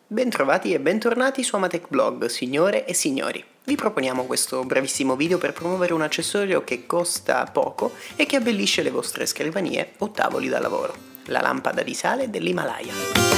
Bentrovati e bentornati su Amatech Blog, signore e signori. Vi proponiamo questo brevissimo video per promuovere un accessorio che costa poco e che abbellisce le vostre scrivanie o tavoli da lavoro: la lampada di sale dell'Himalaya.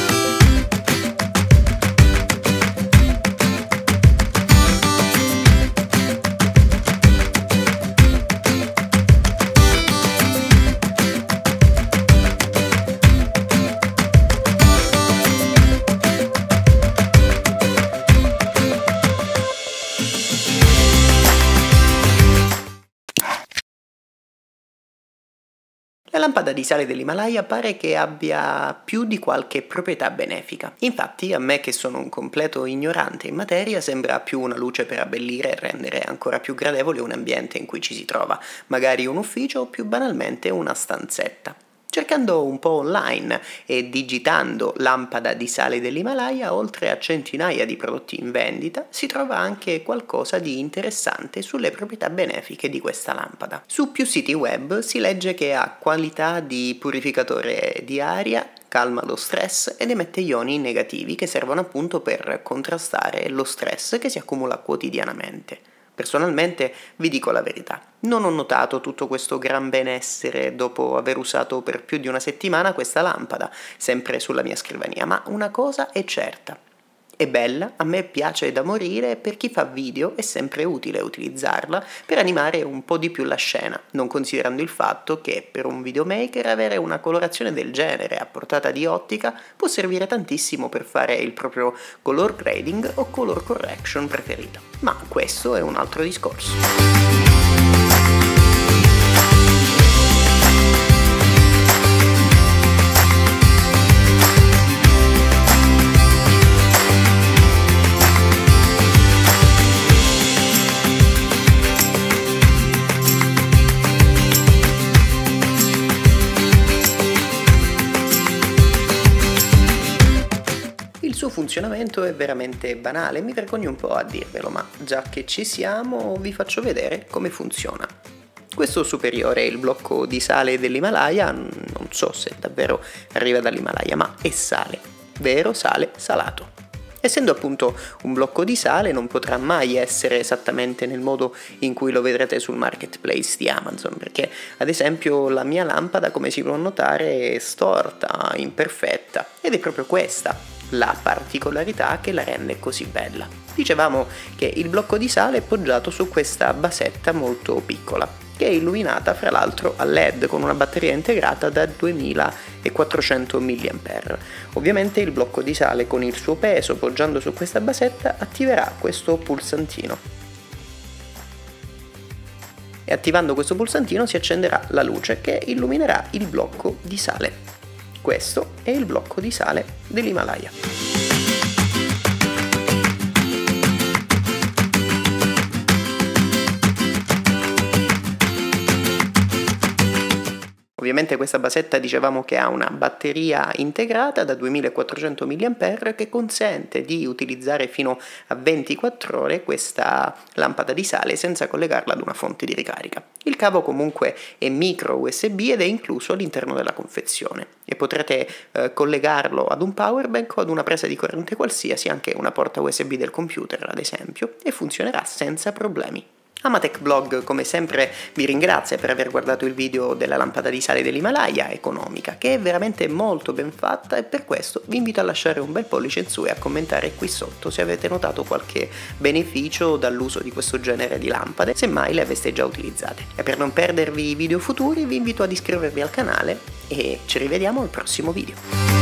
La lampada di sale dell'Himalaya pare che abbia più di qualche proprietà benefica. Infatti, a me che sono un completo ignorante in materia, sembra più una luce per abbellire e rendere ancora più gradevole un ambiente in cui ci si trova, magari un ufficio o più banalmente una stanzetta. Cercando un po' online e digitando lampada di sale dell'Himalaya, oltre a centinaia di prodotti in vendita, si trova anche qualcosa di interessante sulle proprietà benefiche di questa lampada. Su più siti web si legge che ha qualità di purificatore di aria, calma lo stress ed emette ioni negativi che servono appunto per contrastare lo stress che si accumula quotidianamente. Personalmente vi dico la verità, non ho notato tutto questo gran benessere dopo aver usato per più di una settimana questa lampada, sempre sulla mia scrivania, ma una cosa è certa. È bella, a me piace da morire e per chi fa video è sempre utile utilizzarla per animare un po' di più la scena, non considerando il fatto che per un videomaker avere una colorazione del genere a portata di ottica può servire tantissimo per fare il proprio color grading o color correction preferito. Ma questo è un altro discorso. Il suo funzionamento è veramente banale, mi vergogno un po' a dirvelo, ma già che ci siamo vi faccio vedere come funziona. Questo superiore, il blocco di sale dell'Himalaya, non so se davvero arriva dall'Himalaya, ma è sale, vero sale salato. Essendo appunto un blocco di sale non potrà mai essere esattamente nel modo in cui lo vedrete sul marketplace di Amazon, perché ad esempio la mia lampada, come si può notare, è storta, imperfetta, ed è proprio questa la particolarità che la rende così bella. Dicevamo che il blocco di sale è poggiato su questa basetta molto piccola, che è illuminata fra l'altro a LED con una batteria integrata da 2400 mAh. Ovviamente il blocco di sale con il suo peso poggiando su questa basetta attiverà questo pulsantino. E attivando questo pulsantino si accenderà la luce che illuminerà il blocco di sale. Questo è il blocco di sale dell'Himalaya. Ovviamente questa basetta dicevamo che ha una batteria integrata da 2400 mAh che consente di utilizzare fino a 24 ore questa lampada di sale senza collegarla ad una fonte di ricarica. Il cavo comunque è micro USB ed è incluso all'interno della confezione e potrete collegarlo ad un powerbank o ad una presa di corrente qualsiasi, anche una porta USB del computer ad esempio, e funzionerà senza problemi. Amatech Blog come sempre vi ringrazia per aver guardato il video della lampada di sale dell'Himalaya economica, che è veramente molto ben fatta, e per questo vi invito a lasciare un bel pollice in su e a commentare qui sotto se avete notato qualche beneficio dall'uso di questo genere di lampade, semmai le aveste già utilizzate. E per non perdervi i video futuri vi invito ad iscrivervi al canale e ci rivediamo al prossimo video.